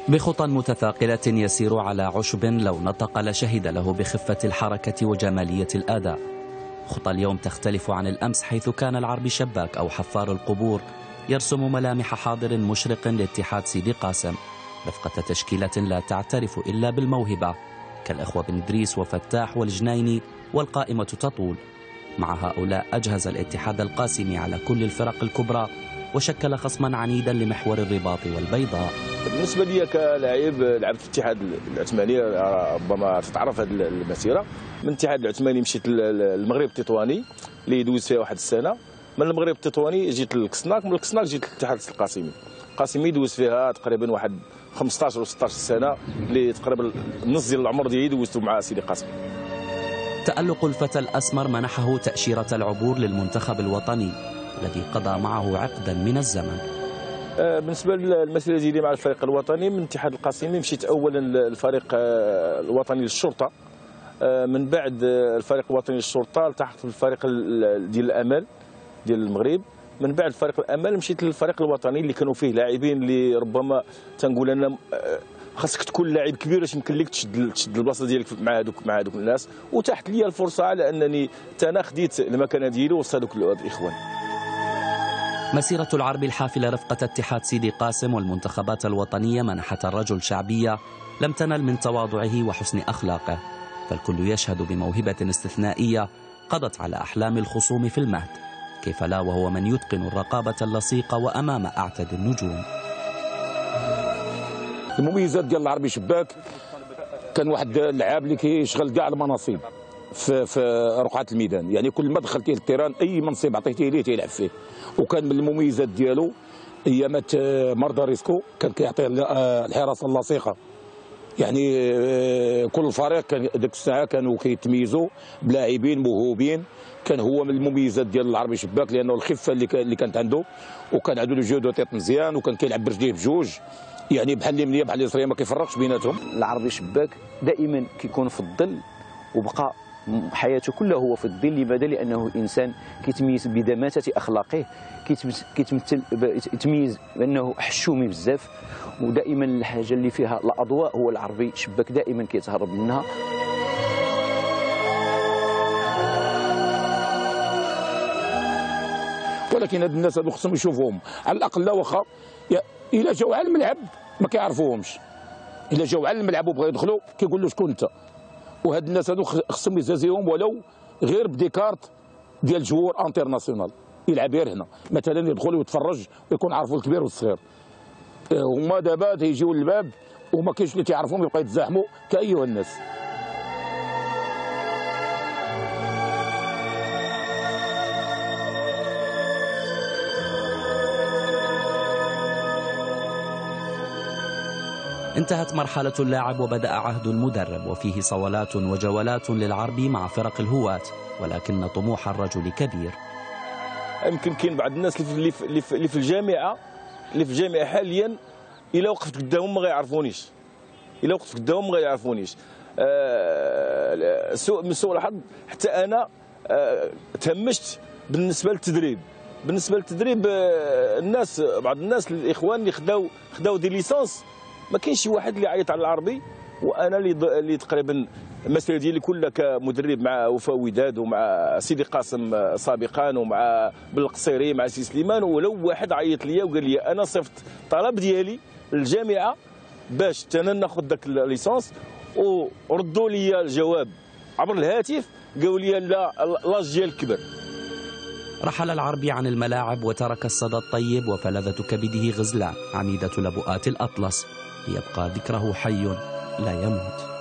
بخطى متثاقلة يسير على عشب لو نطق لشهد له بخفة الحركة وجمالية الأداء. خطى اليوم تختلف عن الأمس، حيث كان العربي شباك أو حفار القبور يرسم ملامح حاضر مشرق لاتحاد سيدي قاسم رفقة تشكيلة لا تعترف إلا بالموهبة كالإخوة بن إدريس وفتاح والجنايني، والقائمة تطول. مع هؤلاء أجهز الاتحاد القاسمي على كل الفرق الكبرى وشكل خصما عنيدا لمحور الرباط والبيضاء. بالنسبه لي كلاعب لعبت في الاتحاد العثماني، ربما تتعرف هذه المسيره. من الاتحاد العثماني مشيت للمغرب التطواني اللي دوزت فيها واحد السنه. من المغرب التطواني جيت للكسناك، من الكسناك جيت للاتحاد القاسمي دوزت فيها تقريبا واحد 15 و 16 سنه، اللي تقريبا النص ديال العمر ديالي دوزته مع سيدي قاسم. تألق الفتى الأسمر منحه تأشيرة العبور للمنتخب الوطني الذي قضى معه عقدا من الزمن. بالنسبه للمسيره ديالي مع الفريق الوطني من الاتحاد القاسمي، مشيت اولا للفريق الوطني للشرطه. من بعد الفريق الوطني للشرطه التحقت بالفريق ديال الامل ديال المغرب. من بعد فريق الامل مشيت للفريق الوطني اللي كانوا فيه لاعبين اللي ربما تنقول انا خاصك تكون لاعب كبير باش يمكن لك تشد البلاصه ديالك مع هذوك الناس، وتحت لي الفرصه على انني انا خديت المكانه ديالي وسط هذوك الاخوان. مسيرة العربي الحافلة رفقة اتحاد سيدي قاسم والمنتخبات الوطنية منحت الرجل شعبية لم تنل من تواضعه وحسن أخلاقه، فالكل يشهد بموهبة استثنائية قضت على أحلام الخصوم في المهد، كيف لا وهو من يتقن الرقابة اللصيقة وأمام أعتد النجوم. المميزات ديال العربي شباك كان واحد اللعاب اللي كيشغل كاع المناصب في رقعة الميدان، يعني كل ما دخلتيه للتيران اي منصب عطيتيه ليه تيلعب فيه. وكان من المميزات ديالو ايامات مرضى ريسكو كان كيعطي الحراسه اللصيقه، يعني كل فريق كان ديك الساعه كانوا كيتميزوا بلاعبين موهوبين. كان هو من المميزات ديال العربي شباك لانه الخفه اللي كانت عنده، وكان عنده الجهد والتيط مزيان، وكان كيلعب برجليه بجوج، يعني بحال اليمنيه بحال اليسريه ما كيفرقش بيناتهم. العربي شباك دائما كيكون في الظل، وبقى حياته كلها هو في الظل. لماذا؟ لانه انسان كيتميز بدماثه اخلاقه، يتميز بانه حشومي بزاف، ودائما الحاجه اللي فيها الاضواء هو العربي شباك دائما كيتهرب منها. ولكن هاد الناس هادو خصهم يشوفوهم على الاقل، لا واخا الا جاو على الملعب ما كيعرفوهمش، الا جاو على الملعب وبغاو يدخلوا كيقول له شكون انت. وهاد الناس هادو خصهم يزازيهم ولو غير بديكارت ديال جوار انترناسيونال يلعب غير هنا، مثلا يدخل ويتفرج ويكون عارفوا الكبير والصغير. هما دابا تيجيو للباب وما كاينش اللي تيعرفهم، يبقى يتزاحموا كايها الناس. انتهت مرحلة اللاعب وبدأ عهد المدرب، وفيه صولات وجولات للعربي مع فرق الهواة، ولكن طموح الرجل كبير. يمكن كاين بعض الناس اللي في الجامعة حاليا إلا وقفت قدامهم ما غيعرفونيش، من سوء الحظ حتى أنا تهمشت بالنسبة للتدريب. بعض الناس الإخوان اللي خداو دي ليسانس، ما كاينش شي واحد اللي عيط على العربي. وانا اللي تقريبا المسيره ديالي كلها كمدرب مع وفاء وداد ومع سيدي قاسم سابقا ومع بالقصيري مع سي سليمان، ولو واحد عيط ليا وقال لي انا صيفط طلب ديالي للجامعه باش انا ناخذ داك الليسونس، وردوا لي الجواب عبر الهاتف قالوا لي لا لاج ديالك كبر. رحل العربي عن الملاعب وترك الصدى الطيب وفلذة كبده غزلان عميدة لبؤات الأطلس، ليبقى ذكره حي لا يموت.